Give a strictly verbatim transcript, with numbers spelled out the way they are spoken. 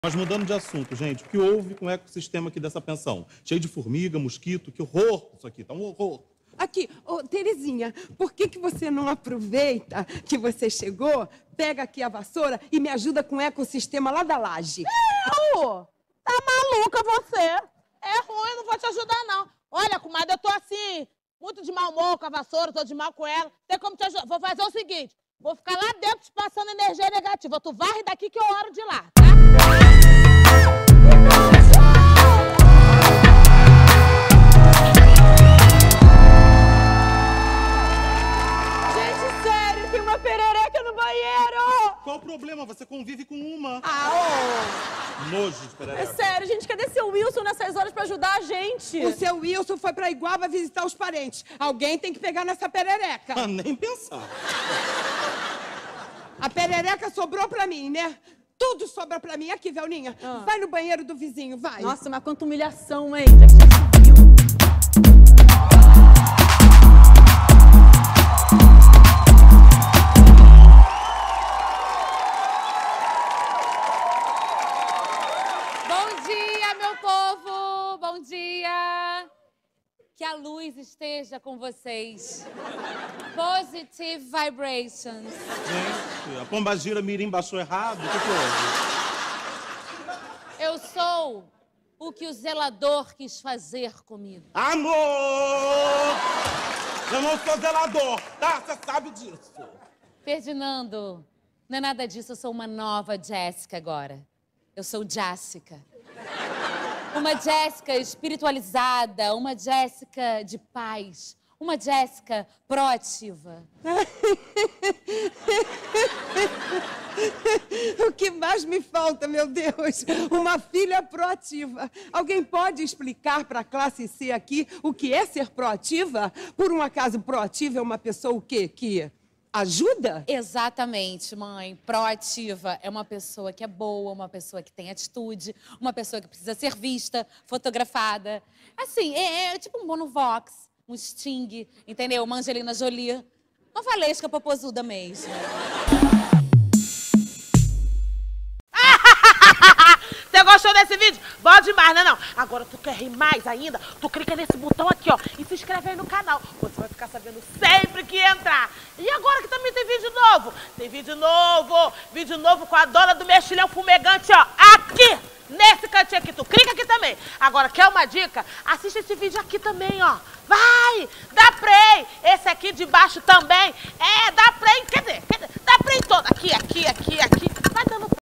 Mas mudando de assunto, gente, o que houve com o ecossistema aqui dessa pensão? Cheio de formiga, mosquito, que horror isso aqui, tá um horror. Aqui, ô, Terezinha, por que que você não aproveita que você chegou, pega aqui a vassoura e me ajuda com o ecossistema lá da laje? Eu? Tá maluca você? É ruim, eu não vou te ajudar, não. Olha, comadre, eu tô assim, muito de mau humor com a vassoura, tô de mal com ela. Tem como te ajudar? Vou fazer o seguinte, vou ficar lá dentro te passando energia negativa. Tu varre daqui que eu oro de lá, tá? Gente, sério, tem uma perereca no banheiro! Qual o problema? Você convive com uma. Ah, ô! Nojo de perereca. É sério, gente, cadê seu Wilson nessas horas pra ajudar a gente? O seu Wilson foi pra Iguaba visitar os parentes. Alguém tem que pegar nessa perereca. Ah, nem pensar. A perereca sobrou pra mim, né? Tudo sobra pra mim. Aqui, Velninha, Ah. vai no banheiro do vizinho, vai. Nossa, mas quanta humilhação, hein? Já que já se viu. Bom dia, meu povo! Bom dia! Que a luz esteja com vocês. Positive vibrations. Gente, a pombagira mirim baixou errado? O que que houve? Eu sou o que o zelador quis fazer comigo. Amor! Eu não sou zelador, tá? Você sabe disso. Ferdinando, não é nada disso, eu sou uma nova Jéssica agora. Eu sou Jéssica. Uma Jéssica espiritualizada, uma Jéssica de paz, uma Jéssica proativa. O que mais me falta, meu Deus? Uma filha proativa. Alguém pode explicar para a classe C aqui o que é ser proativa? Por um acaso, proativa é uma pessoa o quê? Que ajuda? Exatamente, mãe. Proativa é uma pessoa que é boa, uma pessoa que tem atitude, uma pessoa que precisa ser vista, fotografada. Assim, é, é tipo um Bonovox, um Sting, entendeu? Uma Angelina Jolie. Uma valesca popozuda mesmo. Você gostou desse vídeo? Bom demais, não é não? Agora tu quer rir mais ainda? Tu clica nesse botão aqui, ó, e se inscreve aí no canal. Você vai ficar sabendo sempre que entrar. E agora que também tem vídeo novo? Tem vídeo novo, vídeo novo com a dona do mexilhão fumegante, ó, aqui, nesse cantinho aqui. Tu clica aqui também. Agora, quer uma dica? Assiste esse vídeo aqui também, ó. Vai, dá play. Esse aqui de baixo também. É, dá play, quer dizer, quer dizer dá play todo. Aqui, aqui, aqui, aqui. Vai dando